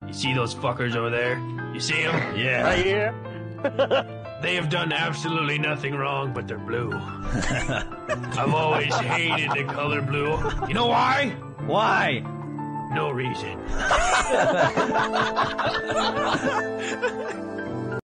You see those fuckers over there? You see them? Yeah. Right here. They have done absolutely nothing wrong, but they're blue. I've always hated the color blue. You know why? Why? No reason.